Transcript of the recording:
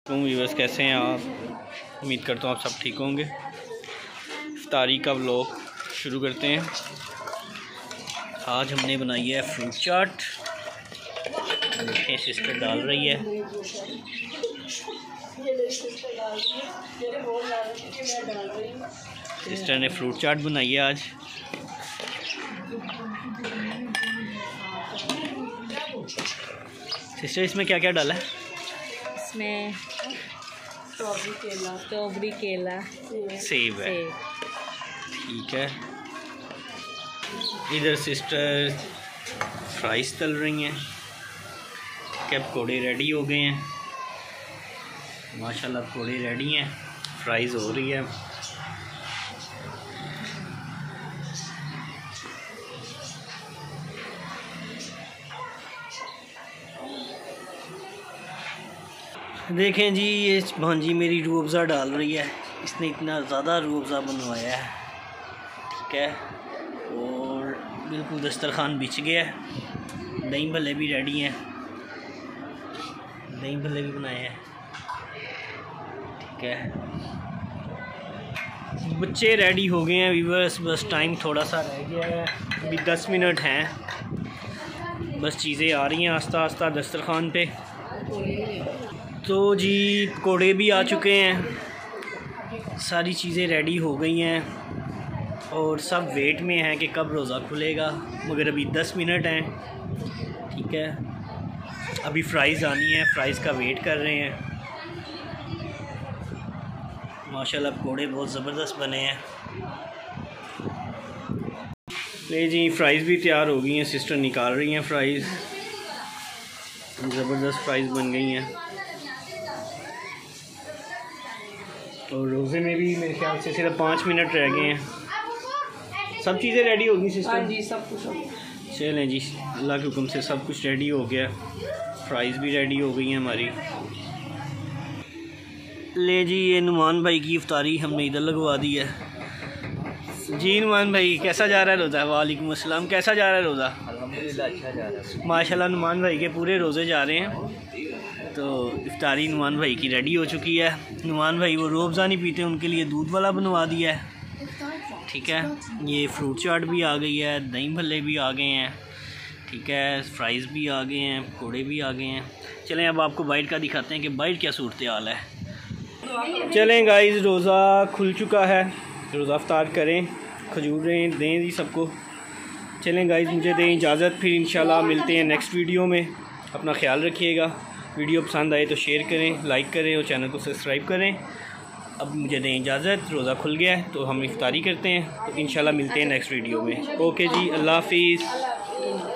Viewers कैसे हैं आप? उम्मीद करता हूँ आप सब ठीक होंगे। इफ्तारी का व्लॉग शुरू करते हैं। आज हमने बनाई है फ्रूट चाट। देखें सिस्टर डाल रही है। सिस्टर ने फ्रूट चाट बनाई है आज। सिस्टर इसमें क्या क्या डाला है? इसमें स्ट्रॉबेरी केला सेब है। ठीक है। इधर सिस्टर फ्राइज तल रही हैं। क्या पकौड़े रेडी हो गए हैं? माशाल्लाह पकौड़े रेडी हैं, फ्राइज हो रही है। देखें जी, ये भांजी मेरी रूह अफ़ज़ा डाल रही है। इसने इतना ज़्यादा रूह अफ़ज़ा बनवाया है। ठीक है, और बिल्कुल दस्तरखान बिछ गया है। दही भल्ले भी रेडी हैं, दही भल्ले भी बनाए हैं। ठीक है, बच्चे रेडी हो गए हैं व्यूअर्स। बस टाइम थोड़ा सा रह गया है, अभी 10 मिनट हैं। बस चीज़ें आ रही हैं आस्ता आस्ता दस्तरखान पे। तो जी पकौड़े भी आ चुके हैं, सारी चीज़ें रेडी हो गई हैं और सब वेट में हैं कि कब रोज़ा खुलेगा। मगर अभी 10 मिनट हैं। ठीक है, अभी फ्राइज़ आनी है, फ्राइज़ का वेट कर रहे हैं। माशाल्लाह पकौड़े बहुत ज़बरदस्त बने हैं। ले जी फ्राइज़ भी तैयार हो गई हैं, सिस्टर निकाल रही हैं फ्राइज़। ज़बरदस्त फ्राइज़ बन गई हैं। और रोज़े में भी मेरे ख्याल से सिर्फ 5 मिनट रह गए हैं। सब चीज़ें रेडी होगी सिस्टर? हाँ जी, सब कुछ हो गया। चलें जी, अल्लाह के हुक्म से सब कुछ रेडी हो गया। फ्राइज़ भी रेडी हो गई हैं हमारी। ले जी, ये नुमान भाई की इफ्तारी हमने इधर लगवा दी है। जी नुमान भाई कैसा जा रहा है रोज़ा? वालेकुम अस्सलाम। कैसा जा रहा है रोज़ा? अल्हम्दुलिल्लाह अच्छा जा रहा है। माशाल्लाह नुमान भाई के पूरे रोज़े जा रहे हैं। तो इफ्तारी नुमान भाई की रेडी हो चुकी है। नुमान भाई वो रूह अफ़ज़ा नहीं पीते, उनके लिए दूध वाला बनवा दिया है। ठीक है, ये फ्रूट चाट भी आ गई है, दही भल्ले भी आ गए हैं। ठीक है, फ्राइज़ भी आ गए हैं, पकौड़े भी आ गए हैं। चलें अब आपको बाइट का दिखाते हैं कि बाइट क्या सूरत हाल है। चलें गाइस, रोज़ा खुल चुका है, रोज़ा इफ्तार करें, खजूर दें जी सबको। चलें गाइस, मुझे दें इजाज़त, फिर इंशाल्लाह मिलते हैं नेक्स्ट वीडियो में। अपना ख्याल रखिएगा। वीडियो पसंद आए तो शेयर करें, लाइक करें और चैनल को सब्सक्राइब करें। अब मुझे दें इजाज़त, रोज़ा खुल गया है तो हम इफ्तारी करते हैं। तो इंशाल्लाह मिलते हैं नेक्स्ट वीडियो में। ओके जी, अल्लाह हाफिज़।